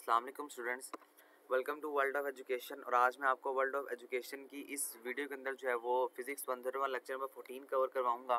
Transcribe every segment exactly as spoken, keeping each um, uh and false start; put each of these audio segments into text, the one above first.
अस्सलाम वालेकुम students, welcome to world of education. और आज मैं आपको वर्ल्ड ऑफ एजुकेशन की इस वीडियो के अंदर जो है वो फिजिक्स पंद्रहवां लेक्चर नंबर फोर्टीन कवर करवाऊंगा।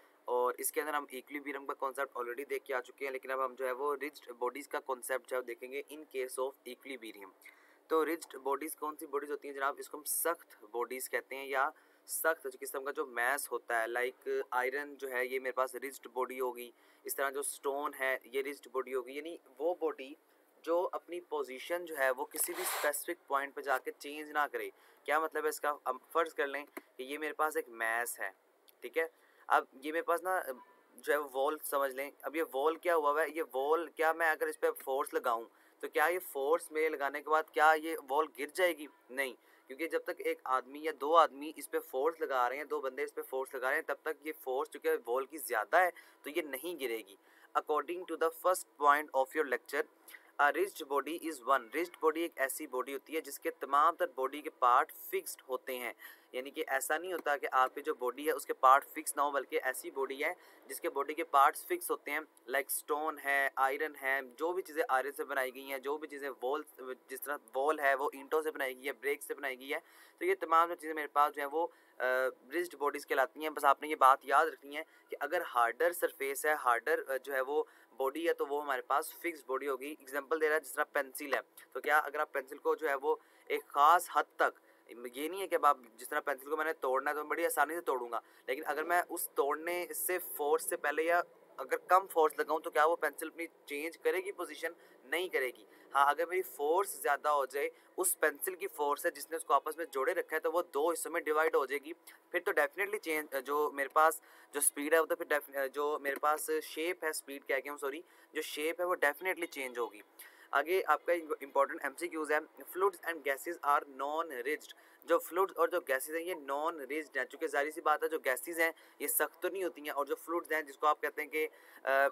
और इसके अंदर हम इक्विलिब्रियम का कॉन्सेप्ट ऑलरेडी देख के आ चुके हैं, लेकिन अब हम जो है वो रिज्ड बॉडीज़ का कॉन्सेप्ट जो है देखेंगे इन केस ऑफ इक्विलिब्रियम। तो रिज्ड बॉडीज़ कौन सी बॉडीज़ होती हैं जनाब? इसको हम सख्त बॉडीज़ कहते हैं, या सख्त किस्म का जो मैस होता है। लाइक आयरन जो है ये मेरे पास रिज्ड बॉडी होगी, इस तरह जो स्टोन है ये रिज्ड बॉडी होगी। यानी वो बॉडी जो अपनी पोजीशन जो है वो किसी भी स्पेसिफिक पॉइंट पे जाके चेंज ना करे। क्या मतलब है इसका? अब फर्ज कर लें कि ये मेरे पास एक मैस है, ठीक है। अब ये मेरे पास ना जो है वॉल समझ लें। अब ये वॉल क्या हुआ है, ये वॉल क्या मैं अगर इस पर फोर्स लगाऊं तो क्या ये फोर्स मेरे लगाने के बाद क्या ये वॉल गिर जाएगी? नहीं, क्योंकि जब तक एक आदमी या दो आदमी इस पे फोर्स लगा रहे हैं, दो बंदे इस पे फोर्स लगा रहे हैं, तब तक ये फोर्स चूंकि वॉल की ज़्यादा है तो ये नहीं गिरेगी। According to the first point of your lecture, a rigid body is one. Rigid body एक ऐसी बॉडी होती है जिसके तमाम तर बॉडी के पार्ट फिक्स्ड होते हैं। यानी कि ऐसा नहीं होता कि आपकी जो बॉडी है उसके पार्ट फिक्स ना हो, बल्कि ऐसी बॉडी है जिसके बॉडी के पार्ट्स फिक्स होते हैं। लाइक स्टोन है, आयरन है, जो भी चीज़ें आयरन से बनाई गई हैं, जो भी चीज़ें वॉल, जिस तरह वॉल है वो ईंटों से बनाई गई है, ब्रेक से बनाई गई है। तो ये तमाम जो चीज़ें मेरे पास जो है वो रिज्ड बॉडीज़ कहलाती हैं। बस आपने ये बात याद रखनी है कि अगर हार्डर सरफेस है, हार्डर जो है वो बॉडी है, तो वो हमारे पास फिक्स बॉडी होगी। एग्जांपल दे रहा है जिस तरह पेंसिल है, तो क्या अगर आप पेंसिल को जो है वो एक ख़ास हद तक, ये नहीं है कि अब आप जिस तरह पेंसिल को मैंने तोड़ना है तो मैं बड़ी आसानी से तोड़ूंगा, लेकिन अगर मैं उस तोड़ने से फोर्स से पहले या अगर कम फोर्स लगाऊं तो क्या वो पेंसिल अपनी चेंज करेगी पोजीशन? नहीं करेगी। हाँ, अगर मेरी फोर्स ज़्यादा हो जाए, उस पेंसिल की फोर्स है जिसने उसको आपस में जोड़े रखा है, तो वो दो हिस्सों में डिवाइड हो जाएगी। फिर तो डेफिनेटली चेंज, जो मेरे पास जो स्पीड है वो तो फिर जो मेरे पास शेप है, स्पीड क्या क्या सॉरी जो शेप है वो डेफिनेटली चेंज होगी। आगे आपका इंपॉर्टेंट एमसीक्यूज है। Fluids and gases are non rigid. जो फ्लूइड्स और जो गैसेस हैं ये नॉन रिज्ड हैं, चूँकि जाहिर सी बात है जो गैसेस हैं ये सख्त तो नहीं होती हैं, और जो फ्लूइड्स हैं जिसको आप कहते हैं कि आ,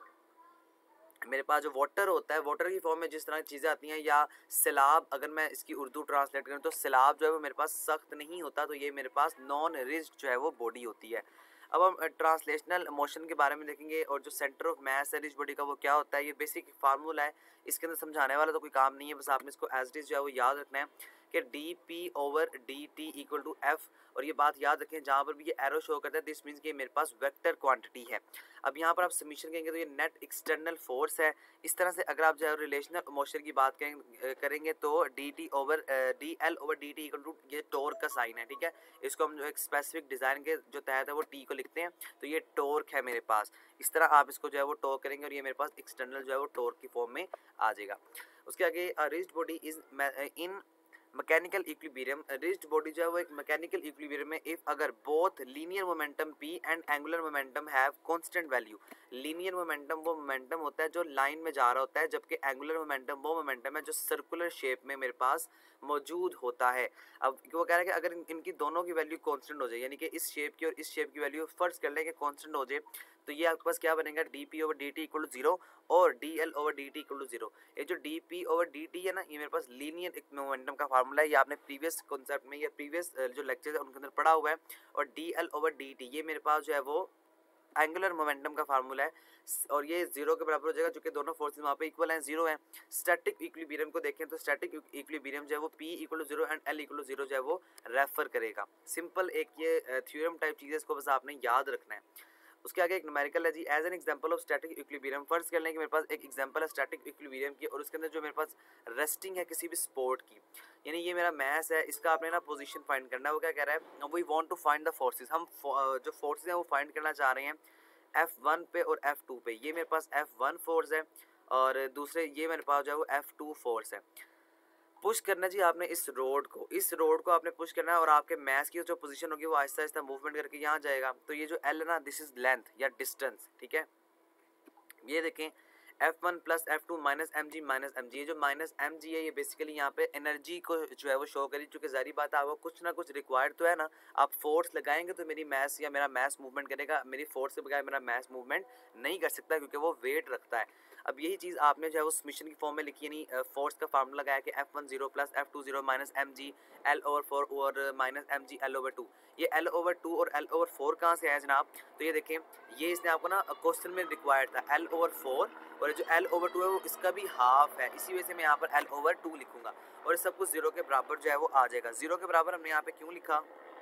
मेरे पास जो वाटर होता है, वाटर की फॉर्म में जिस तरह की चीज़ें आती हैं, या सैलाब, अगर मैं इसकी उर्दू ट्रांसलेट करूँ तो सैलाब जो है वो मेरे पास सख्त नहीं होता, तो ये मेरे पास नॉन रिज्ड जो है वो बॉडी होती है। अब हम ट्रांसलेशनल मोशन के बारे में देखेंगे, और जो सेंटर ऑफ मास है रिज्ड बॉडी का वो क्या होता है। ये बेसिक फार्मूला है, इसके अंदर समझाने वाला तो कोई काम नहीं है, बस आपने इसको एज इट इज जो है वो याद रखना है कि D P over D T equal to F. और ये बात याद रखें, जहाँ पर भी ये एरो शो करता है दिस मीन्स कि मेरे पास वेक्टर क्वांटिटी है। अब यहाँ पर आप समीशन कहेंगे तो ये नेट एक्सटर्नल फोर्स है। इस तरह से अगर आप जो है रिलेशनल मोशन की बात करेंगे तो D T over D L over D T equal to ये टॉर्क का साइन है, ठीक है। इसको हम जो एक स्पेसिफिक डिज़ाइन के जो तहत है वो टी को लिखते हैं, तो ये टॉर्क है मेरे पास। इस तरह आप इसको जो है वो टॉर्क करेंगे और ये मेरे पास एक्सटर्नल जो है वो टॉर्क की फॉर्म में आ जाएगा। उसके आगे rigid body is in mechanical equilibrium. Rigid body जो है वो एक मैकेनिकल इक्विलिब्रियम में इफ अगर both linear momentum p and angular momentum have constant value. Linear momentum वो मोमेंटम होता है जो लाइन में जा रहा होता है, जबकि एंगुलर मोमेंटम वो मोमेंटम है जो सर्कुलर शेप में मेरे पास मौजूद होता है। अब वो कह रहा है कि अगर इन, इनकी दोनों की वैल्यू कांस्टेंट हो जाए, यानी कि इस शेप की और इस शेप की वैल्यू फर्ज कर लें कि कांस्टेंट हो जाए, तो ये आपके पास क्या बनेगा? D P over D T equal to zero और D L over D T equal to zero. ये जो D P over D T है ना, ये मेरे पास लीनियर मोमेंटम का फार्मूला है। ये आपने प्रीवियस कॉन्सेप्ट में या प्रीवियस जो लेक्चर है उनके अंदर पढ़ा हुआ है। और D L over D T ये मेरे पास जो है वो एंगुलर मोमेंटम का फार्मूला है, और ये जीरो के बराबर हो जाएगा क्योंकि दोनों फोर्सेस वहाँ पे इक्वल हैं, जीरो है। स्टैटिक इक्विलिब्रियम को देखें तो स्टैटिक इक्विलिब्रियम जो है वो P equal to zero and L equal to zero जो है वो रेफर करेगा। सिंपल एक ये थ्योरम टाइप चीज़ है, इसको बस आपने याद रखना है। उसके आगे एक न्यूमेरिकल है जी, as an example of static equilibrium. First कर लें कि मेरे पास एक एग्जांपल है स्टैटिक इक्विलिब्रियम की, और उसके अंदर जो मेरे पास रेस्टिंग है किसी भी स्पोर्ट की, यानी ये मेरा मैस है, इसका आपने ना पोजीशन फाइंड करना है। वो क्या कह रहा है? We want to find the forces. हम जो फोर्सेस हैं वो फाइंड करना चाह रहे हैं एफ वन पे और एफ टू पे। ये मेरे पास एफ वन फोर्स है और दूसरे ये मेरे पास जो है वो एफ टू फोर्स है। पुश करना जी आपने इस रोड को, इस रोड को आपने पुश करना है, और आपके मैस की जो पोजीशन होगी वो आहिस्ता आहिस्ता मूवमेंट करके यहाँ जाएगा। तो ये जो एल है ना, दिस इज लेंथ या डिस्टेंस, ठीक है। ये देखें F one plus F two minus M G minus M G, ये जो माइनस एम जी है ये बेसिकली यहाँ पे एनर्जी को जो है वो शो करी, चूँकि जारी बात है आपको कुछ ना कुछ रिक्वायर्ड तो है ना। आप फोर्स लगाएंगे तो मेरी मैस या मेरा मैस मूवमेंट करेगा, मेरी फोर्स के बगैर मेरा मैस मूवमेंट नहीं कर सकता क्योंकि वो वेट रखता है। अब यही चीज़ आपने जो है वो समीशन की फॉर्म में लिखी, यानी फोर्स का फार्मूला लगाया कि F one zero plus F two zero minus M G L over four और minus M G L over two. ये एल ओवर टू और एल ओवर फोर कहाँ से आया जनाब? तो ये देखें, ये इसने आपको ना क्वेश्चन में रिक्वायर्ड था एल ओवर फोर, और जो एल ओवर टू है वो इसका भी हाफ है, इसी वजह से मैं यहाँ पर एल ओवर टू लिखूंगा और सब कुछ जीरो के बराबर जो है वो आ जाएगा। जीरो के बराबर हमने यहाँ पे क्यों लिखा?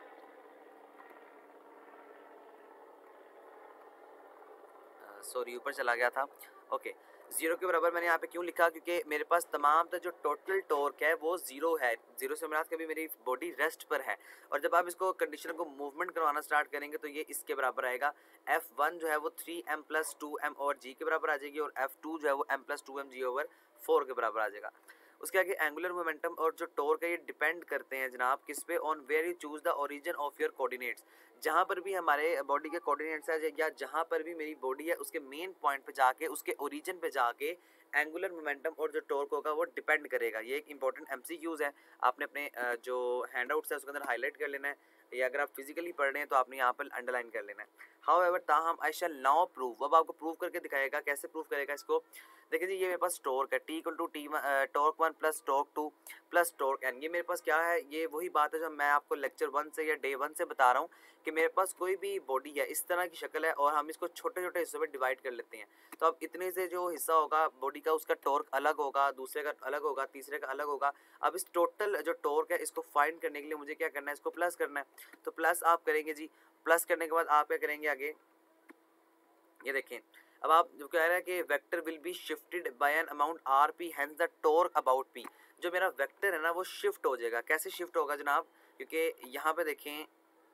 सॉरी ऊपर चला गया था। ओके, जीरो के बराबर मैंने यहाँ पे क्यों लिखा? क्योंकि मेरे पास तमाम तो जो टोटल टॉर्क है वो जीरो है। जीरो से मेरा कभी मेरी बॉडी रेस्ट पर है, और जब आप इसको कंडीशन को मूवमेंट करवाना स्टार्ट करेंगे तो ये इसके बराबर आएगा। एफ वन जो है वो three M plus two M और जी के बराबर आ जाएगी, और एफ टू जो है वो M plus two M G over four के बराबर आ जाएगा। उसके आगे एंगुलर मोमेंटम और जो टॉर्क है ये डिपेंड करते हैं जनाब किस पे? On where you choose the origin of your coordinates. जहाँ पर भी हमारे बॉडी के कोऑर्डिनेट्स है या जहाँ पर भी मेरी बॉडी है उसके मेन पॉइंट पे जाके, उसके ओरिजिन पे जाके एंगुलर मोमेंटम और जो टॉर्क होगा वो डिपेंड करेगा। ये एक इंपॉर्टेंट एमसीक्यूज है, आपने अपने जो हैंडआउट्स है उसके अंदर हाईलाइट कर लेना है, या अगर आप फिजिकली पढ़ रहे हैं तो आपने यहाँ पर अंडरलाइन कर लेना है। हाउ एवर ताहम आई शैल नाउ प्रूव, अब आपको प्रूव करके दिखाएगा। कैसे प्रूव करेगा इसको? देखिए जी, ये मेरे पास टॉर्क है T equal to T torque one plus torque two plus torque N. ये मेरे पास क्या है? ये वही बात है जो मैं आपको लेक्चर वन से या डे वन से बता रहा हूँ कि मेरे पास कोई भी बॉडी है इस तरह की शक्ल है और हम इसको छोटे छोटे हिस्सों में डिवाइड कर लेते हैं। तो अब इतने से जो हिस्सा होगा बॉडी का उसका टॉर्क अलग होगा, दूसरे का अलग होगा, तीसरे का अलग होगा। अब इस टोटल जो टॉर्क है इसको फाइंड करने के लिए मुझे क्या करना है? इसको प्लस करना है। तो प्लस आप करेंगे जी, प्लस करने के बाद आप क्या करेंगे आगे? ये देखें, अब आप जो कह रहे हैं कि vector will be shifted by an amount R P hence the torque about P. जो मेरा वेक्टर है ना वो शिफ्ट हो जाएगा। कैसे शिफ्ट होगा जनाब? क्योंकि यहाँ पे देखें,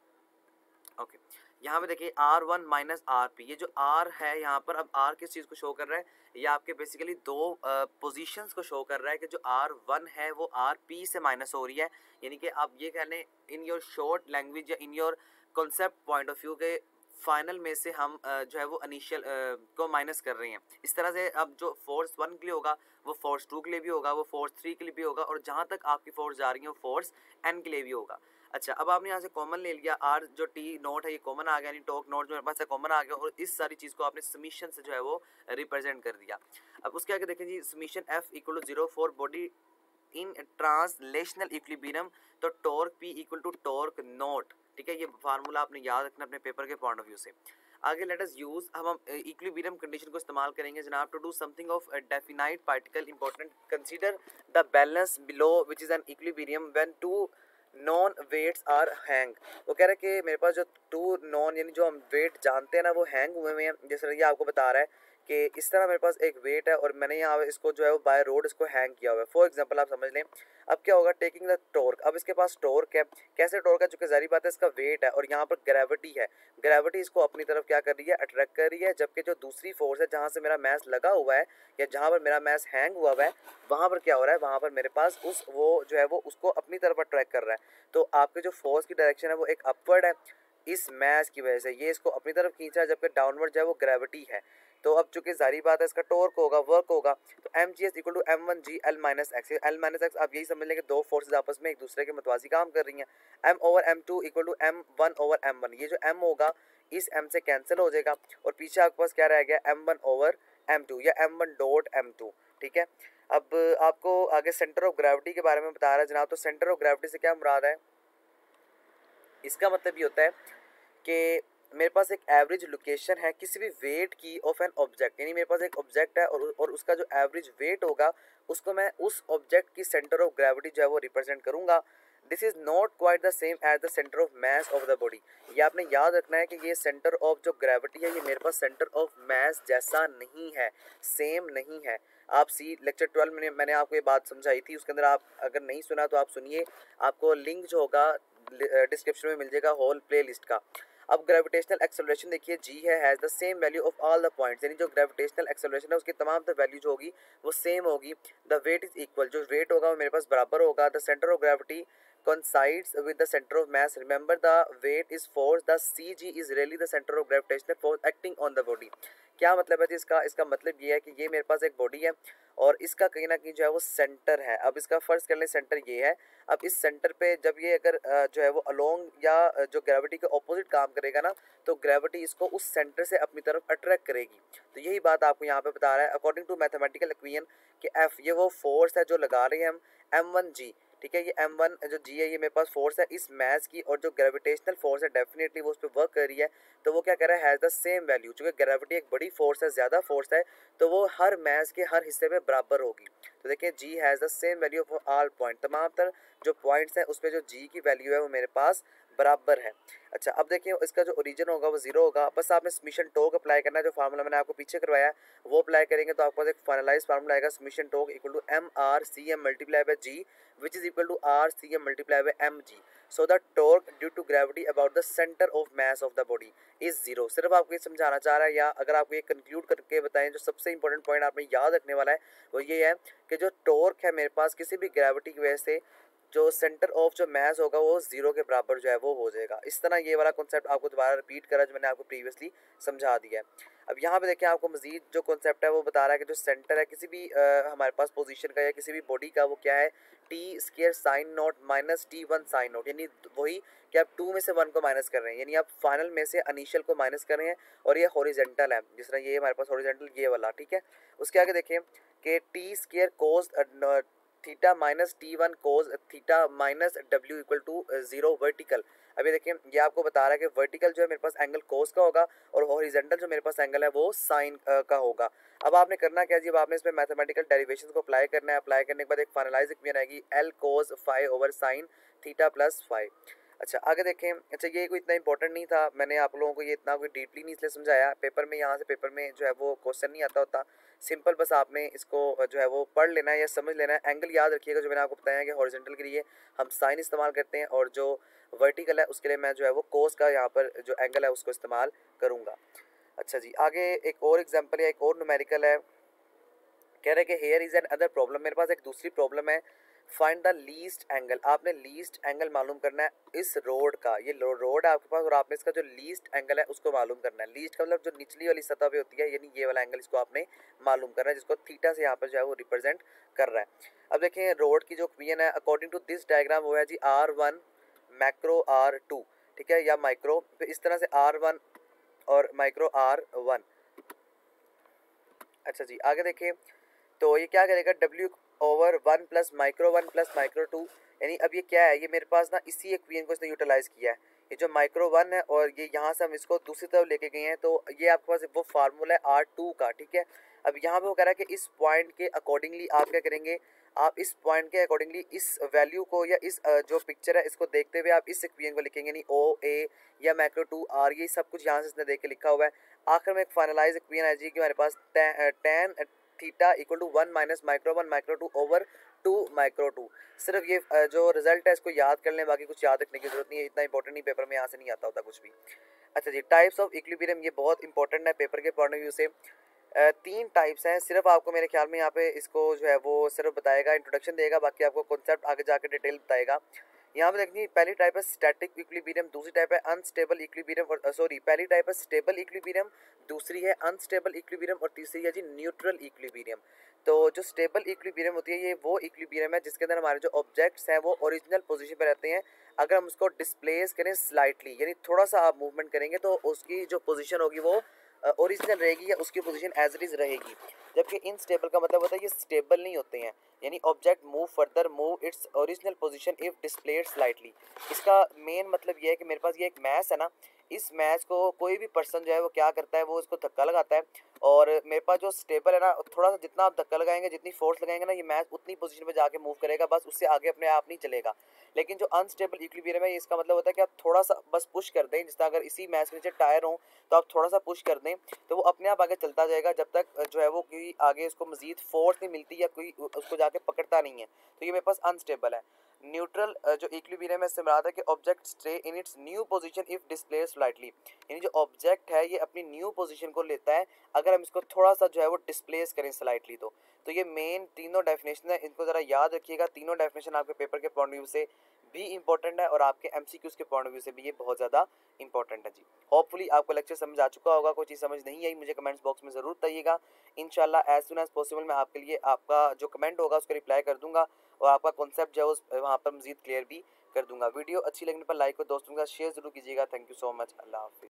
ओके यहाँ पे देखिए R one minus R P, ये जो आर है यहाँ पर, अब आर किस चीज़ को शो कर रहा है? ये आपके बेसिकली दो पोजीशंस को शो कर रहा है कि जो आर वन है वो आर पी से माइनस हो रही है। यानी कि आप ये कह लें इन योर शॉर्ट लैंग्वेज या in your concept point of view के फाइनल में से हम जो है वो इनिशियल को माइनस कर रहे हैं। इस तरह से अब जो फोर्स वन के लिए होगा वो फोर्स टू के लिए भी होगा, वो फोर्स थ्री के लिए भी होगा, और जहाँ तक आपकी फोर्स जा रही है वो फोर्स एन के लिए भी होगा। अच्छा, अब आपने यहाँ से कॉमन ले लिया, आर जो टी नोट है ये कॉमन आ गया, यानी टॉर्क नोट जो मेरे पास है कॉमन आ गया, और इस सारी चीज़ को आपने समीशन से जो है वो रिप्रेजेंट कर दिया। अब उसके आगे देखें जी, summation F equal to zero for body in translational equilibrium, तो torque P equal to torque nought. ठीक है, ये फार्मूला आपने याद रखना अपने पेपर के पॉइंट ऑफ व्यू से। आगे लेट अस यूज, अब हम इक्विलिब्रियम कंडीशन को इस्तेमाल करेंगे जनाब to do something of definite particle important. Consider the balance below which is an equilibrium when two non weights are hang. वो कह रहा है कि मेरे पास जो टू नॉन यानी जो हम वेट जानते हैं ना वो हैंग हुए हुए हैं। जैसे ये आपको बता रहा है कि इस तरह मेरे पास एक वेट है और मैंने यहाँ इसको जो है वो बाय रोड इसको हैंग किया हुआ है। फॉर एग्जांपल आप समझ लें, अब क्या होगा? टेकिंग द टॉर्क, अब इसके पास टॉर्क है। कैसे टॉर्क है? चूंकि जारी बात है इसका वेट है और यहाँ पर ग्रेविटी है, ग्रेविटी इसको अपनी तरफ क्या कर रही है? अट्रैक्ट कर रही है। जबकि जो दूसरी फोर्स है जहाँ से मेरा मैस लगा हुआ है या जहाँ पर मेरा मैस हैंग हुआ हुआ है वहाँ पर क्या हो रहा है? वहाँ पर मेरे पास उस वो जो है वो उसको अपनी तरफ अट्रैक्ट कर रहा है। तो आपके जो फोर्स की डायरेक्शन है वो एक अपवर्ड है इस मैस की वजह से, ये इसको अपनी तरफ खींच रहा है, जबकि डाउनवर्ड जो है वो ग्रेविटी है। तो अब चूंकि जारी बात है इसका टॉर्क होगा, वर्क होगा, तो M G S equal to M one G L minus X. L minus X आप यही समझ लेंगे दो फोर्सेज आपस में एक दूसरे के मतवाजी काम कर रही हैं। M over M two equal to M one over M one, ये जो एम होगा इस एम से कैंसिल हो जाएगा और पीछे आपके पास क्या रह गया? M one over M two या M one dot M two. ठीक है, अब आपको आगे सेंटर ऑफ ग्रेविटी के बारे में बता रहा है जनाब। तो सेंटर ऑफ ग्रेविटी से क्या मुराद है? इसका मतलब ये होता है कि मेरे पास एक एवरेज लोकेशन है किसी भी वेट की ऑफ एन ऑब्जेक्ट, यानी मेरे पास एक ऑब्जेक्ट है और और उसका जो एवरेज वेट होगा उसको मैं उस ऑब्जेक्ट की सेंटर ऑफ ग्रेविटी जो है वो रिप्रेजेंट करूंगा। This is not quite the same as the centre of mass of the body. ये आपने याद रखना है कि ये सेंटर ऑफ जो ग्रेविटी है ये मेरे पास सेंटर ऑफ मैस जैसा नहीं है, सेम नहीं है। आप सी लेक्चर ट्वेल्व में मैंने आपको ये बात समझाई थी, उसके अंदर आप अगर नहीं सुना तो आप सुनिए, आपको लिंक जो होगा डिस्क्रिप्शन में मिल जाएगा होल प्ले लिस्ट का। अब ग्रेविटेशनल एक्सेलरेशन देखिए जी है has the same value of all the points, यानी जो ग्रेविटेशनल एक्सेलरेशन है उसकी तमाम द वैल्यू जो होगी वो सेम होगी। द वेट इज इक्वल, जो वेट होगा वो मेरे पास बराबर होगा। The centre of gravity coincides with the center of mass. Remember, the weight is force. The C G is really the center of gravitational force acting on the body. क्या मतलब है जी इसका? इसका मतलब ये है कि ये मेरे पास एक बॉडी है और इसका कहीं ना कहीं जो है वो सेंटर है। अब इसका फर्ज कर लें सेंटर ये है। अब इस सेंटर पे जब ये अगर जो है वो अलोंग या जो ग्रेविटी के ऑपोजिट काम करेगा ना, तो ग्रेविटी इसको उस सेंटर से अपनी तरफ अट्रैक्ट करेगी। तो यही बात आपको यहाँ पे बता रहा है अकॉर्डिंग टू मैथमेटिकल इक्वेशन कि एफ ये वो फोर्स है जो लगा रहे हैं हम एम वन जी, ठीक है। ये एम वन जो जी है ये मेरे पास फोर्स है इस मैस की, और जो ग्रेविटेशनल फोर्स है डेफिनेटली वो उस पर वर्क कर रही है। तो वो क्या कर रहा है, हैज़ द सेम वैल्यू। चूँकि ग्रेविटी एक बड़ी फोर्स है, ज़्यादा फोर्स है, तो वो हर मैस के हर हिस्से में बराबर होगी। तो देखिए जी has the same value for all point, तमाम तर जो पॉइंट्स हैं उस पर जो जी की वैल्यू है वो मेरे पास बराबर है। अच्छा, अब देखिए इसका जो ओरिजिन होगा वो जीरो होगा। बस आपने समेशन टॉर्क अप्लाई करना है, जो फार्मूला मैंने आपको पीछे करवाया है वो अप्लाई करेंगे तो आपके पास एक फाइनलाइज फार्मूला आएगा, summation torque equal to M R C M multiply by G which is equal to R C M multiply by M G. So the torque due to gravity about the centre of mass of the body is zero. सिर्फ आपको ये समझाना चाह रहा है, या अगर आपको ये कंक्लूड करके बताएं जो सबसे इंपॉर्टेंट पॉइंट आपने याद रखने वाला है वो ये है कि जो टॉर्क है मेरे पास किसी भी ग्रेविटी की वजह से जो सेंटर ऑफ जो मैस होगा वो जीरो के बराबर जो है वो हो जाएगा। इस तरह ये वाला कॉन्सेप्ट आपको दोबारा रिपीट करा जो मैंने आपको प्रीवियसली समझा दिया है। अब यहाँ पे देखिए आपको मजीद जो कॉन्सेप्ट है वो बता रहा है कि जो सेंटर है किसी भी आ, हमारे पास पोजीशन का या किसी भी बॉडी का वो क्या है, T square sine nought minus T one sine nought, यानी वही कि आप टू में से वन को माइनस कर रहे हैं, यानी आप फाइनल में से इनिशियल को माइनस कर रहे हैं, और ये हॉरिजेंटल है जिस तरह ये हमारे पास हॉरिजेंटल ये वाला, ठीक है। उसके आगे देखिए कि T square cos theta minus T one cos theta minus W equal to zero vertical. अभी देखिए ये आपको बता रहा है कि वर्टिकल जो है मेरे पास एंगल कोस का होगा और हॉरिजेंटल जो मेरे पास एंगल है वो साइन का होगा। अब आपने करना क्या जी, अब आपने इसमें मैथमेटिकल डेरिवेशंस को अप्लाई करना है। अप्लाई करने के बाद एक फाइनलाइज इक्वेशन आएगी L cos five over sine theta plus five. अच्छा आगे देखें। अच्छा ये कोई इतना इंपॉर्टेंट नहीं था, मैंने आप लोगों को ये इतना कोई डीपली नहीं इसलिए समझाया, पेपर में यहाँ से पेपर में जो है वो क्वेश्चन नहीं आता होता। सिंपल बस आपने इसको जो है वो पढ़ लेना है या समझ लेना है। एंगल याद रखिएगा जो मैंने आपको बताया कि हॉरिजॉन्टल के लिए हम साइन इस्तेमाल करते हैं और जो वर्टिकल है उसके लिए मैं जो है वो कोस का यहाँ पर जो एंगल है उसको इस्तेमाल करूँगा। अच्छा जी आगे एक और एग्जाम्पल है, एक और न्यूमेरिकल है। कह रहे हैं कि here is another problem, मेरे पास एक दूसरी प्रॉब्लम है। फाइंड द लीस्ट एंगल, आपने लीस्ट एंगल मालूम करना है इस रोड का। ये रोड है आपके पास और आपने इसका जो लीस्ट एंगल है उसको मालूम करना है। लीस्ट का मतलब जो निचली वाली सतह पे होती है, यानी ये वाला एंगल इसको आपने मालूम करना है, जिसको थीटा से यहाँ पर जो है वो रिप्रेजेंट कर रहा है। अब देखें रोड की जो इक्वेशन है अकॉर्डिंग टू दिस डायग्राम वो है ji R one macro R two, ठीक है, या माइक्रो, तो इस तरह से आर वन और माइक्रो आर वन। अच्छा जी आगे देखें तो ये क्या करेगा, W over one plus micro one plus micro two, यानी अब ये क्या है, ये मेरे पास ना इसी इक्वेशन को इसने यूटिलाइज किया है। ये जो माइक्रो वन है और ये यहाँ से हम इसको दूसरी तरफ लेके गए हैं, तो ये आपके पास वो फार्मूला है आर टू का, ठीक है। अब यहाँ पे वो कह रहा है कि इस पॉइंट के अकॉर्डिंगली आप क्या करेंगे, आप इस पॉइंट के अकॉर्डिंगली इस वैल्यू को या इस जो पिक्चर है इसको देखते हुए आप इस इक्वेशन को लिखेंगे, यानी ओ ए या माइक्रो टू आर, ये सब कुछ यहाँ से इसने देख के लिखा हुआ है। आखिर में एक फाइनलाइज इक्वेशन आ जाएगी हमारे पास tan theta equal to one minus micro one micro two over two micro two. सिर्फ ये जो रिजल्ट है इसको याद कर लें, बाकी कुछ याद रखने की जरूरत नहीं है, इतना इंपॉर्टेंट नहीं, पेपर में यहाँ से नहीं आता होता कुछ भी। अच्छा जी टाइप्स ऑफ इक्विलिब्रियम, ये बहुत इंपॉर्टेंट है पेपर के पॉइंट ऑफ व्यू से। तीन टाइप्स हैं, सिर्फ आपको मेरे ख्याल में यहाँ पे इसको जो है वो सिर्फ बताएगा, इंट्रोडक्शन देगा, बाकी आपको कॉन्सेप्ट आगे जाकर डिटेल बताएगा। यहाँ पे देखिए पहली टाइप है स्टैटिक इक्विलिब्रियम, दूसरी टाइप है अनस्टेबल इक्विलिब्रियम, और सॉरी पहली टाइप है स्टेबल इक्विलिब्रियम, दूसरी है अनस्टेबल इक्विलिब्रियम और तीसरी है जी न्यूट्रल इक्विलिब्रियम। तो जो स्टेबल इक्विलिब्रियम होती है ये वो इक्विलिब्रियम है जिसके अंदर हमारे जो ऑब्जेक्ट्स हैं वो ओरिजिनल पोजीशन पे रहते हैं। अगर हम उसको डिस्प्लेस करें स्लाइटली, यानी थोड़ा सा आप मूवमेंट करेंगे तो उसकी जो पोजीशन होगी वो ओरिजिनल रहेगी या उसकी पोजीशन एज इट इज रहेगी। जबकि इनस्टेबल का मतलब होता है ये स्टेबल नहीं होते हैं, यानी object move further move its original position if displaced slightly. इसका मेन मतलब ये है कि मेरे पास ये एक मैस है ना, इस मैच को कोई भी पर्सन जो है वो क्या करता है, वो इसको धक्का लगाता है, और मेरे पास जो स्टेबल है ना, थोड़ा सा जितना आप धक्का लगाएंगे, जितनी फोर्स लगाएंगे ना, ये मैच उतनी पोजीशन पे जाके मूव करेगा, बस उससे आगे अपने आप नहीं चलेगा। लेकिन जो अनस्टेबल इक्विलिब्रियम है, इसका मतलब होता है कि आप थोड़ा सा बस पुश कर दें, जिस तरह अगर इसी मैच के नीचे टायर हो तो आप थोड़ा सा पुश कर दें तो वो अपने आप आगे चलता जाएगा, जब तक जो है वो कोई आगे उसको मजीद फोर्स नहीं मिलती या कोई उसको जाके पकड़ता नहीं है। तो ये मेरे पास अनस्टेबल है। न्यूट्रल जो इक्विलिब्रियम है इससे मुराद है कि object stay in its new position if displaced slightly, यानी जो ऑब्जेक्ट है ये अपनी न्यू पोजीशन को लेता है अगर हम इसको थोड़ा सा जो है वो डिस्प्लेस करें स्लाइटली। तो तो ये मेन तीनों डेफिनेशन है, इनको ज़रा याद रखिएगा। तीनों डेफिनेशन आपके पेपर के पॉइंट ऑफ व्यू से भी इंपॉर्टेंट है और आपके एमसीक्यूज के पॉइंट ऑफ व्यू से भी ये बहुत ज़्यादा इंपॉर्टेंट है जी। होपफुली आपको लेक्चर समझ आ चुका होगा। कोई चीज़ समझ नहीं आई मुझे कमेंट्स बॉक्स में ज़रूर बताइएगा। इंशाल्लाह एज सुन एज पॉसिबल मैं आपके लिए आपका जो कमेंट होगा उसको रिप्लाई कर दूंगा और आपका कॉन्सेप्ट जो है उस वहाँ पर मजीद क्लियर भी कर दूंगा। वीडियो अच्छी लगने पर लाइक और दोस्तों के साथ शेयर जरूर कीजिएगा। Thank you so much. अल्लाह हाफिज़।